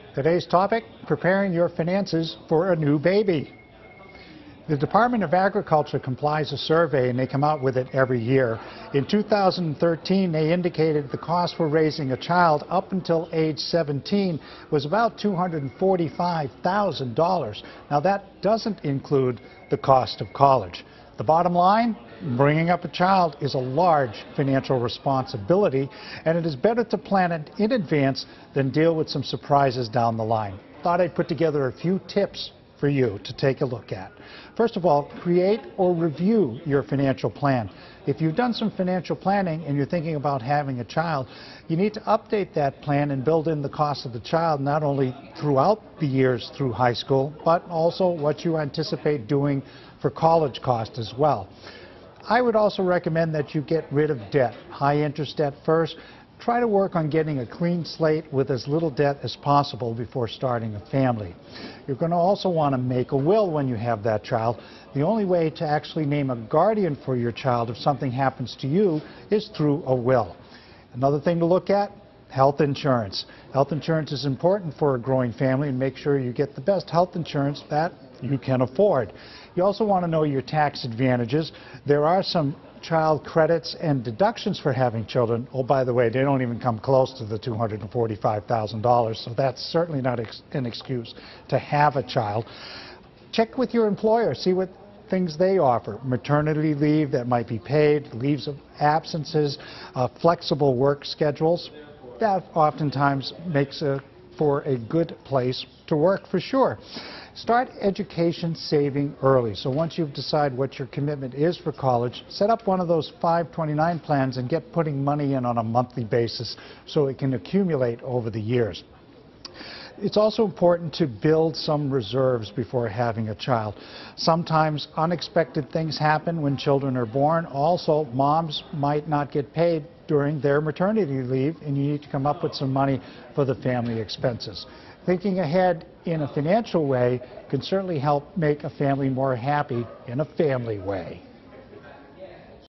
Today's topic, preparing your finances for a new baby. The Department of Agriculture compiles a survey, and they come out with it every year. In 2013, they indicated the cost for raising a child up until age 17 was about $245,000. Now, that doesn't include the cost of college. The bottom line, bringing up a child is a large financial responsibility, and it is better to plan it in advance than deal with some surprises down the line. Thought I'd put together a few tips for you to take a look at. First of all, create or review your financial plan. If you've done some financial planning and you're thinking about having a child, you need to update that plan and build in the cost of the child, not only throughout the years through high school, but also what you anticipate doing for college cost as well. I would also recommend that you get rid of debt, high interest debt first. Try to work on getting a clean slate with as little debt as possible before starting a family. You're going to also want to make a will when you have that child. The only way to actually name a guardian for your child if something happens to you is through a will. Another thing to look at, health insurance. Health insurance is important for a growing family, and make sure you get the best health insurance that you can afford. You also want to know your tax advantages. There are some child credits and deductions for having children. Oh, by the way, they don't even come close to the $245,000, so that's certainly not an excuse to have a child. Check with your employer, see what things they offer. Maternity leave that might be paid, leaves of absences, flexible work schedules. That oftentimes makes for a good place to work for sure. Start education saving early. So once you've decided what your commitment is for college, set up one of those 529 plans and get putting money in on a monthly basis so it can accumulate over the years. It's also important to build some reserves before having a child. Sometimes unexpected things happen when children are born. Also, moms might not get paid during their maternity leave, and you need to come up with some money for the family expenses. Thinking ahead in a financial way can certainly help make a family more happy in a family way.